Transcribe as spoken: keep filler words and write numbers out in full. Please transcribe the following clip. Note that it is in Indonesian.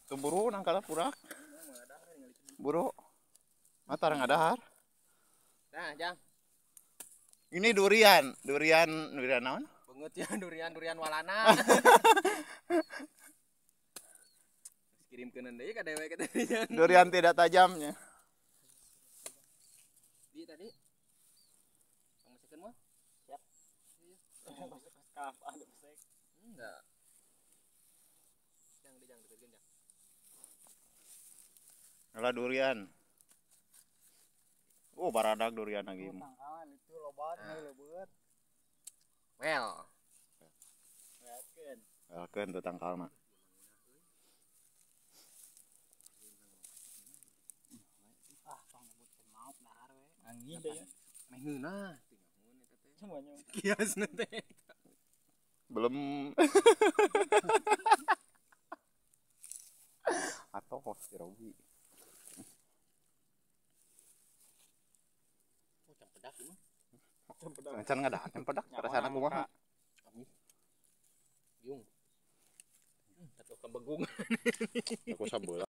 Tuh buru nangkala purak. Buru. Mata ngadahar. Nah, Jang. Ini durian, durian, durian naon? Banget ya durian durian walana. Kirimkeun deui ka dewe ka durian. Durian tidak tajamnya. Di tadi. Pangmasikeun mah? Siap. Kapan pesek? Enggak. Jang di jang deketin jang. Ala durian. Oh, baradag durian lagi. Tangkalan itu lobat, nah. Lobat. Well. Welkeun. Welkeun tuh tangkal mah. Ah, tong nyebutkeun maot dahar we. Angin deh ya. Meh ngeunah. Semuanya. Kias nanti. Belum. Atau si Rogi. Oh, campedak ini. Campedak. Can ngada, campedak rasana kumaha? Yung. Atuh kebegung. Aku sabeula.